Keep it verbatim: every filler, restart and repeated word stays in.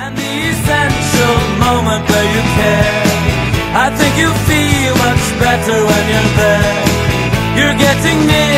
And the essential moment where you care. I think you feel much better when you're there. You're getting near.